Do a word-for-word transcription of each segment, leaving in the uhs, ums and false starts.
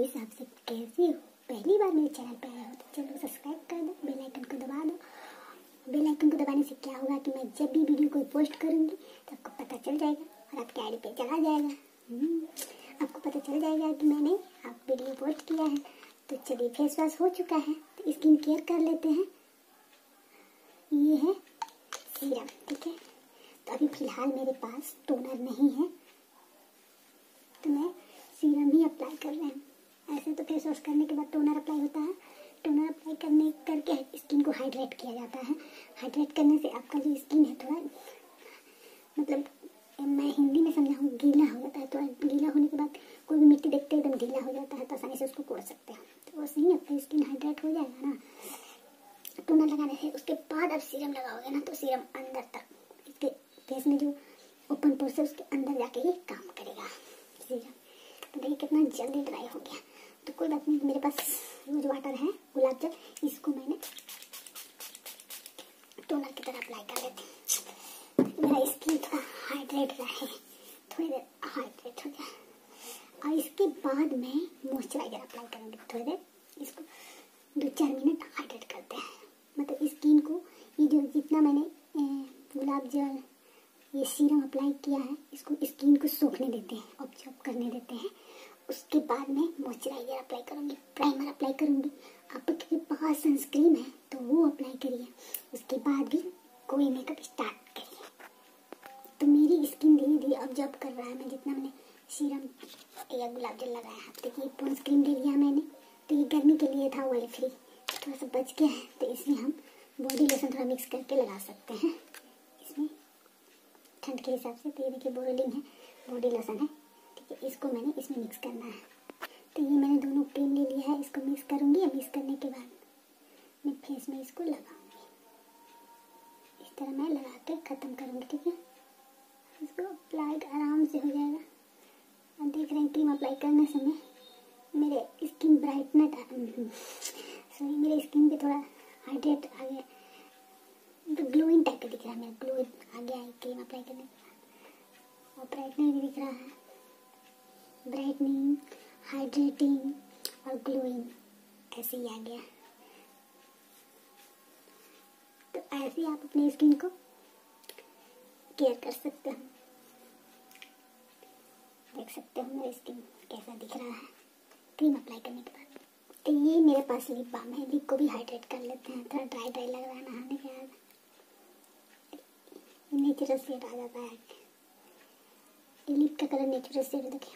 Guys, आप सब कैसे हो? पहली बार मेरे चैनल पे आए हो तो चलो सब्सक्राइब कर दो, बेल आइकन को दबा दो। बेल आइकन को दबाने से क्या होगा कि मैं जब भी वीडियो कोई पोस्ट करूंगी तो आपको पता चल जाएगा और आपके आईडी पे चला जाएगा। आपको पता चल जाएगा कि मैंने आप वीडियो पोस्ट किया है। तो चलिए, फेस वॉश हो चुका है तो स्किन केयर कर लेते हैं। ये है सीरम, ठीक है। तो अभी फिलहाल मेरे पास टोनर नहीं है तो मैं सीरम ही अप्लाई कर रहे हैं। ऐसे तो फेस वॉश करने के बाद टोनर अप्लाई होता है। टोनर अप्लाई करने करके स्किन को हाइड्रेट किया जाता है। हाइड्रेट करने से आपका जो स्किन है थोड़ा, मतलब मैं हिंदी में समझाऊँ, गीला हो जाता है। थोड़ा गीला होने के बाद कोई भी मिट्टी देखते एकदम गीला हो जाता है तो आसानी से उसको कोड़ सकते हैं। तो वैसे ही आपका स्किन हाइड्रेट हो जाएगा ना टोनर लगाने से। उसके बाद आप सीरम लगाओगे ना तो सीरम अंदर तक, इसके फेस में जो ओपन पोर्स है उसके अंदर जाके ही काम करेगा सीरम। तो देखिए कितना जल्दी ड्राई हो गया। तो कोई बात नहीं, मेरे पास रोज वाटर है, गुलाब जल, इसको मैंने टोनर की तरह अप्लाई कर लेती हूँ। मेरा स्किन थोड़ा हाइड्रेट रहे, थोड़ी देर हाइड्रेट हो जाए। और इसके बाद मैं मॉइस्चराइजर अप्लाई करूँगी थोड़ी देर। इसको दो चार मिनट हाइड्रेट करते हैं, मतलब स्किन को ये जो जितना मैंने गुलाब जल ये सीरम अप्लाई किया है इसको स्किन को सूखने देते हैं, ऑब्जर्व करने देते हैं। उसके बाद मैं मॉइस्चराइजर अप्लाई करूँगी, प्राइमर अप्लाई करूँगी। आपके पास सनस्क्रीन है तो वो अप्लाई करिए। उसके बाद भी कोई मेकअप स्टार्ट करिए। तो मेरी स्किन धीरे धीरे ऑब्जर्व कर रहा है। मैं जितना मैंने सीरम या गुलाब जल लगाया है, देखिए पॉन्ड्स क्रीम ले लिया मैंने, तो ये गर्मी के लिए था, ऑयल फ्री, थोड़ा सा बच गया है तो इसमें हम बॉडी लोशन थोड़ा मिक्स करके लगा सकते हैं इसमें ठंड के हिसाब से। तो ये देखिए बोरोलिन है, बॉडी लोशन है, ठीक है। इसको मैंने इसमें मिक्स करना है। तो ये मैंने दोनों क्रीम ले लिया है, इसको मिक्स करूँगी। मिक्स करने के बाद मैं फेस में इसको लगाऊंगी। इस तरह मैं लगा के ख़त्म करूँगी, ठीक है। इसको अप्लाई आराम से हो जाएगा। आप देख रहे हैं क्रीम अप्लाई करने समय मेरे स्किन ब्राइटनेट सॉरी मेरे स्किन पे थोड़ा हाइड्रेट आ गया, तो ग्लोइंग टाइप का दिख रहा है। मेरा ग्लो आ गया है क्रीम अप्लाई करने के बाद। और ब्राइटनेस भी दिख रहा है, ब्राइटनिंग, हाइड्रेटिंग और ग्लोइंग ऐसे ही आ गया। तो ऐसे ही आप अपनी स्किन को केयर कर सकते हो। देख सकते हो मेरी स्किन कैसा दिख रहा है क्रीम अप्लाई करने के बाद। तो ये मेरे पास लिप बाम है, लिप को भी हाइड्रेट कर लेते हैं। थोड़ा ड्राई ड्राई लग रहा है नहाने के बाद, नेचुरल शेड आ जाता है। ये लिप का कलर नेचुरल शेड देखिए।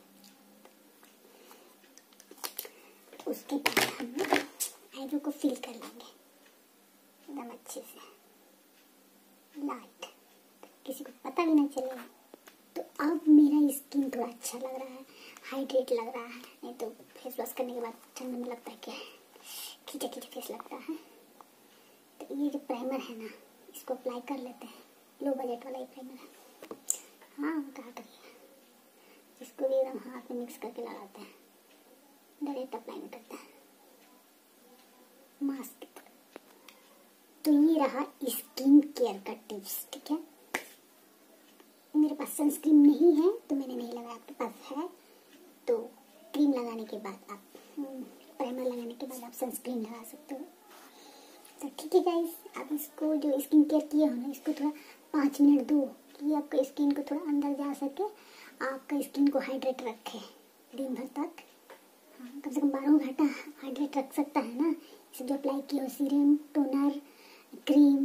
तो उसके बाद हम आईब्रो को फिल कर लेंगे एकदम अच्छे से, लाइट, किसी को पता भी नहीं चलेगा। तो अब मेरा स्किन थोड़ा अच्छा लग रहा है, हाइड्रेट लग रहा है। नहीं तो फेस वॉश करने के बाद ठंड में लगता है क्या है, खींचा खींचा फेस लगता है। तो ये जो प्राइमर है ना, इसको अप्लाई कर लेते हैं। लो बजट वाला ये प्राइमर है, हाँ कहा करिए। इसको भी एकदम हाथ में मिक्स करके लगाते हैं, डायरेक्ट अप्लाई नहीं करते हैं, मास्क की तरह। तो ये रहा स्किन केयर का टिप्स, ठीक है। मेरे पास सनस्क्रीन नहीं है तो मैंने नहीं लगाया, आपके पास है तो क्रीम लगाने के बाद आप प्राइमर लगाने के बाद आप सनस्क्रीन लगा सकते हो। तो ठीक है गाइस, आप इसको जो स्किन केयर किए हो ना, इसको थोड़ा पाँच मिनट दो कि आपका स्किन को थोड़ा अंदर जा सके, आपका स्किन को हाइड्रेट रखे दिन भर तक। हाँ, कम से कम बारह घंटा हाइड्रेट रख सकता है ना। इसे जो अप्लाई किया हो सीरम, टोनर, क्रीम,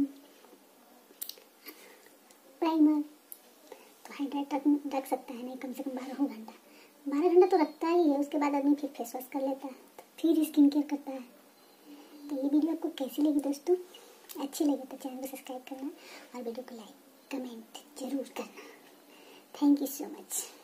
प्राइमर, तो हाइड्रेट रख, रख सकता है नहीं कम से कम बारह घंटा। बारह घंटा तो रखता ही है। उसके बाद आदमी फिर फेस वॉश कर लेता है, तो फिर स्किन केयर करता है। तो ये वीडियो आपको कैसी लगी दोस्तों? अच्छी लगी तो चैनल को सब्सक्राइब करना और वीडियो को लाइक कमेंट जरूर करना। Thank you so much.